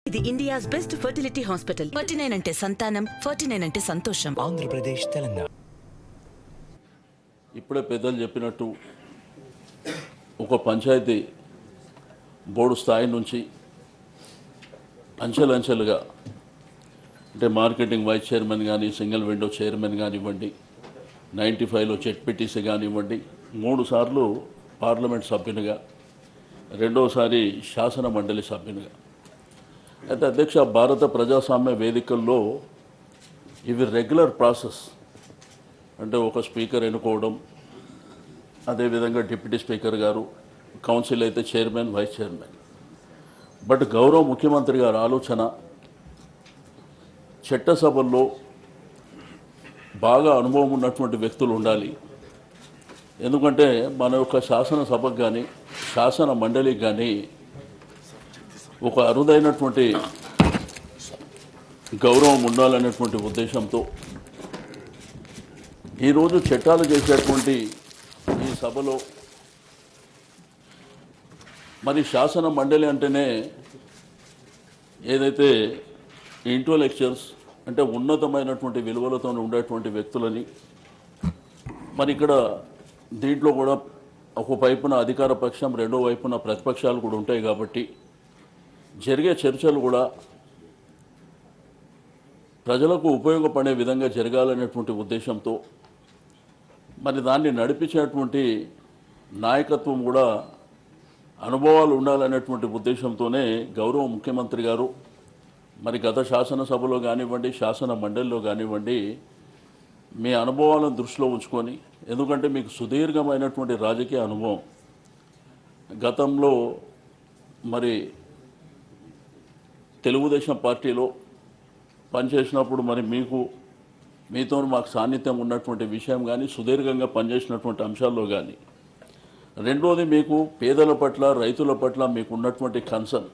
ఇది India's best fertility hospital. 49 అంటే సంతానం, 49 అంటే సంతోషం. ఆంధ్రప్రదేశ్, తెలంగాణ. ఇప్పుడే పెద్దలు చెప్పినట్టు ఒక పంచాయతీ బోర్డు స్థాయి నుంచి అంచెలంచెలుగా అంటే మార్కెటింగ్ వైస్ చైర్మన్ కానీ, సింగిల్ విండో చైర్మన్ కానివ్వండి, 95లో జెడ్పీటీసీ కానివ్వండి, 3 సార్లు పార్లమెంట్ సభ్యునిగా, రెండోసారి శాసన మండలి సభ్యునిగా. అయితే అధ్యక్ష, భారత ప్రజాస్వామ్య వేదికల్లో ఇవి రెగ్యులర్ ప్రాసెస్. అంటే ఒక స్పీకర్ ఎన్నుకోవడం, అదేవిధంగా డిప్యూటీ స్పీకర్ గారు, కౌన్సిల్ అయితే చైర్మన్, వైస్ చైర్మన్. బట్ గౌరవ ముఖ్యమంత్రి గారి ఆలోచన చట్టసభల్లో బాగా అనుభవం ఉన్నటువంటి వ్యక్తులు ఉండాలి. ఎందుకంటే మన యొక్క శాసనసభకు కానీ, శాసన మండలికి కానీ ఒక అరుదైనటువంటి గౌరవం ఉండాలనేటువంటి ఉద్దేశంతో ఈరోజు చట్టాలు చేసేటువంటి ఈ సభలో మరి శాసన మండలి అంటేనే ఏదైతే ఇంటలెక్చువల్స్ అంటే ఉన్నతమైనటువంటి విలువలతో ఉండేటువంటి వ్యక్తులని, మరి ఇక్కడ దీంట్లో కూడా ఒక వైపున అధికార పక్షం, రెండో వైపున ప్రతిపక్షాలు కూడా ఉంటాయి. కాబట్టి జరిగే చర్చలు కూడా ప్రజలకు ఉపయోగపడే విధంగా జరగాలనేటువంటి ఉద్దేశంతో మరి దాన్ని నడిపించేటువంటి నాయకత్వం కూడా అనుభవాలు ఉండాలనేటువంటి ఉద్దేశంతోనే గౌరవ ముఖ్యమంత్రి గారు మరి గత శాసనసభలో కానివ్వండి, శాసన మండలిలో కానివ్వండి, మీ అనుభవాలను దృష్టిలో ఉంచుకొని, ఎందుకంటే మీకు సుదీర్ఘమైనటువంటి రాజకీయ అనుభవం, గతంలో మరి తెలుగుదేశం పార్టీలో పనిచేసినప్పుడు మరి మీతో మాకు సాన్నిధ్యం ఉన్నటువంటి విషయం కానీ, సుదీర్ఘంగా పనిచేసినటువంటి అంశాల్లో కానీ, రెండోది మీకు పేదల పట్ల, రైతుల పట్ల మీకు ఉన్నటువంటి కన్సర్న్,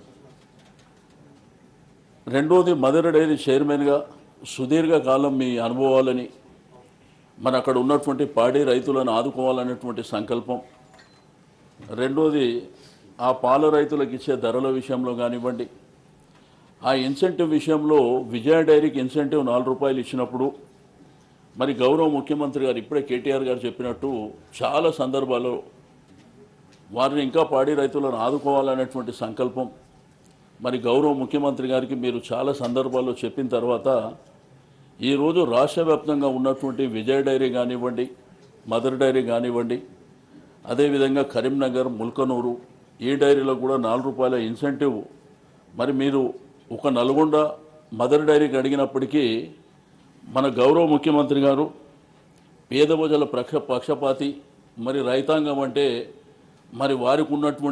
రెండోది మదర్ డైరీ చైర్మన్గా సుదీర్ఘకాలం మీ అనుభవాలని, మన అక్కడ ఉన్నటువంటి పాడి రైతులను ఆదుకోవాలనేటువంటి సంకల్పం, రెండోది ఆ పాల రైతులకు ఇచ్చే ధరల విషయంలో కానివ్వండి, ఆ ఇన్సెంటివ్ విషయంలో విజయ డైరీకి ఇన్సెంటివ్ 4 రూపాయలు ఇచ్చినప్పుడు మరి గౌరవ ముఖ్యమంత్రి గారు ఇప్పుడే కేటీఆర్ గారు చెప్పినట్టు చాలా సందర్భాల్లో వారిని ఇంకా పాడి రైతులను ఆదుకోవాలనేటువంటి సంకల్పం మరి గౌరవ ముఖ్యమంత్రి గారికి మీరు చాలా సందర్భాల్లో చెప్పిన తర్వాత ఈరోజు రాష్ట్ర వ్యాప్తంగా ఉన్నటువంటి విజయ డైరీ కానివ్వండి, మదర్ డైరీ కానివ్వండి, అదేవిధంగా కరీంనగర్, ముల్కనూరు ఈ డైరీలో కూడా 4 రూపాయల ఇన్సెంటివ్ మరి మీరు ఒక నల్గొండ మదర్ డైరీకి అడిగినప్పటికీ మన గౌరవ ముఖ్యమంత్రి గారు పేద ప్రజల పక్షపాతి, మరి రైతాంగం అంటే మరి వారికి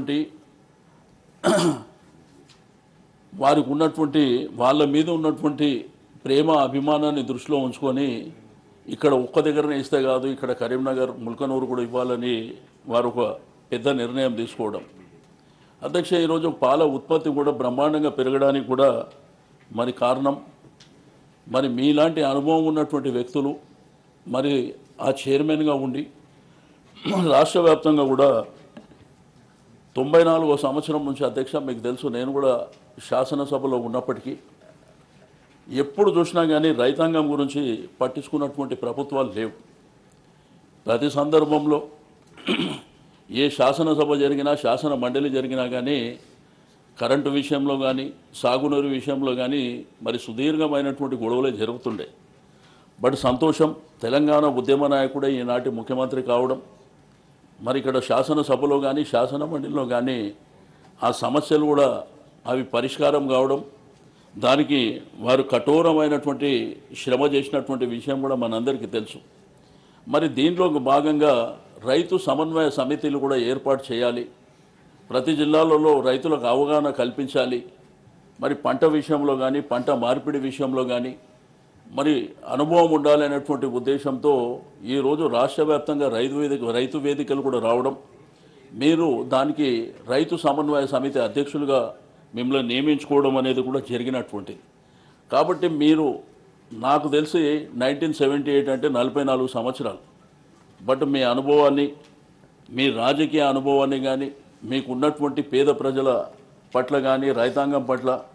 ఉన్నటువంటి వాళ్ళ మీద ఉన్నటువంటి ప్రేమ, అభిమానాన్ని దృష్టిలో ఉంచుకొని ఇక్కడ ఒక్క దగ్గరనే ఇస్తే కాదు, ఇక్కడ కరీంనగర్, ముల్కనూరు కూడా ఇవ్వాలని వారు ఒక పెద్ద నిర్ణయం తీసుకోవడం. అధ్యక్ష, ఈరోజు పాల ఉత్పత్తి కూడా బ్రహ్మాండంగా పెరగడానికి కూడా మరి కారణం మరి మీలాంటి అనుభవం ఉన్నటువంటి వ్యక్తులు మరి ఆ చైర్మన్గా ఉండి రాష్ట్ర వ్యాప్తంగా కూడా 94వ సంవత్సరం నుంచి అధ్యక్ష మీకు తెలుసు, నేను కూడా శాసనసభలో ఉన్నప్పటికీ ఎప్పుడు చూసినా కానీ రైతాంగం గురించి పట్టించుకున్నటువంటి ప్రభుత్వాలు లేవు. ప్రతి సందర్భంలో ఏ శాసనసభ జరిగినా, శాసన మండలి జరిగినా కానీ కరెంటు విషయంలో కానీ, సాగునీరు విషయంలో కానీ మరి సుదీర్ఘమైనటువంటి గొడవలే జరుగుతుండే. బట్ సంతోషం, తెలంగాణ ఉద్యమ నాయకుడే ఈనాటి ముఖ్యమంత్రి కావడం, మరి ఇక్కడ శాసనసభలో కానీ, శాసన మండలిలో కానీ ఆ సమస్యలు కూడా అవి పరిష్కారం కావడం, దానికి వారు కఠోరమైనటువంటి శ్రమ చేసినటువంటి విషయం కూడా మనందరికీ తెలుసు. మరి దీంట్లో భాగంగా రైతు సమన్వయ సమితిలు కూడా ఏర్పాటు చేయాలి, ప్రతి జిల్లాలలో రైతులకు అవగాహన కల్పించాలి. మరి పంట విషయంలో కానీ, పంట మార్పిడి విషయంలో కానీ మరి అనుభవం ఉండాలనేటువంటి ఉద్దేశంతో ఈరోజు రాష్ట్ర వ్యాప్తంగా రైతు వేదికలు కూడా రావడం, మీరు దానికి రైతు సమన్వయ సమితి అధ్యక్షులుగా మిమ్మల్ని నియమించుకోవడం అనేది కూడా జరిగినటువంటిది. కాబట్టి మీరు నాకు తెలిసి 1978 అంటే 44 సంవత్సరాలు. బట్ మీ అనుభవాన్ని, మీ రాజకీయ అనుభవాన్ని కానీ, మీకు ఉన్నటువంటి పేద ప్రజల పట్ల కానీ, రైతాంగం పట్ల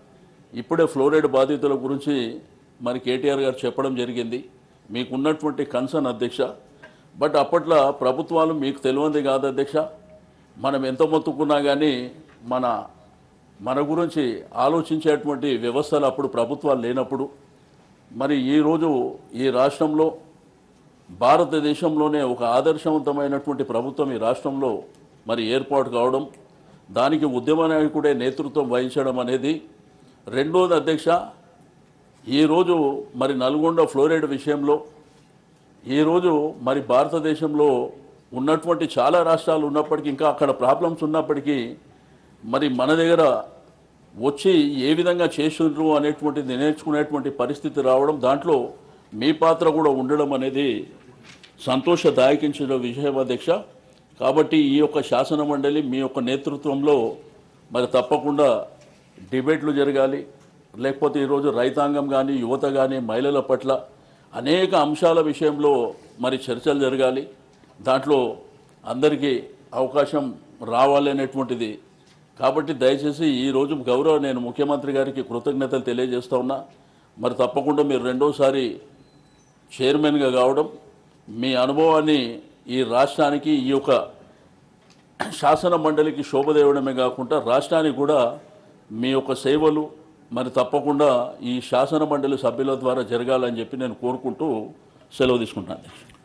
ఇప్పుడే ఫ్లోరైడ్ బాధితుల గురించి మరి కేటీఆర్ గారు చెప్పడం జరిగింది. మీకున్నటువంటి కన్సర్న్ అధ్యక్ష. బట్ అప్పట్లో ప్రభుత్వాలు మీకు తెలియంది కాదు అధ్యక్ష. మనం ఎంత మొత్తుకున్నా కానీ మన గురించి ఆలోచించేటువంటి వ్యవస్థలు అప్పుడు ప్రభుత్వాలు లేనప్పుడు మరి ఈరోజు ఈ రాష్ట్రంలో భారతదేశంలోనే ఒక ఆదర్శవంతమైనటువంటి ప్రభుత్వం ఈ రాష్ట్రంలో మరి ఏర్పాటు కావడం, దానికి ఉద్యమ నాయకుడే నేతృత్వం వహించడం అనేది. రెండోది అధ్యక్ష, ఈరోజు మరి నల్గొండ ఫ్లోరైడ్ విషయంలో ఈరోజు మరి భారతదేశంలో ఉన్నటువంటి చాలా రాష్ట్రాలు ఉన్నప్పటికీ, ఇంకా అక్కడ ప్రాబ్లమ్స్ ఉన్నప్పటికీ మరి మన దగ్గర వచ్చి ఏ విధంగా చేస్తుండ్రు అనేటువంటిది నేర్చుకునేటువంటి పరిస్థితి రావడం, దాంట్లో మీ పాత్ర కూడా ఉండడం అనేది సంతోషదాయకించిన విషయం అధ్యక్ష. కాబట్టి ఈ యొక్క శాసన మండలి మీ యొక్క నేతృత్వంలో మరి తప్పకుండా డిబేట్లు జరగాలి. లేకపోతే ఈరోజు రైతాంగం కానీ, యువత కానీ, మహిళల పట్ల అనేక అంశాల విషయంలో మరి చర్చలు జరగాలి. దాంట్లో అందరికీ అవకాశం రావాలనేటువంటిది. కాబట్టి దయచేసి ఈరోజు నేను ముఖ్యమంత్రి గారికి కృతజ్ఞతలు తెలియజేస్తా ఉన్నా. మరి తప్పకుండా మీరు రెండోసారి చైర్మన్గా కావడం, మీ అనుభవాన్ని ఈ రాష్ట్రానికి, ఈ యొక్క శాసన మండలికి శోభదేవడమే కాకుండా రాష్ట్రానికి కూడా మీ యొక్క సేవలు మరి తప్పకుండా ఈ శాసన మండలి సభ్యుల ద్వారా జరగాలని చెప్పి నేను కోరుకుంటూ సెలవు తీసుకుంటాను.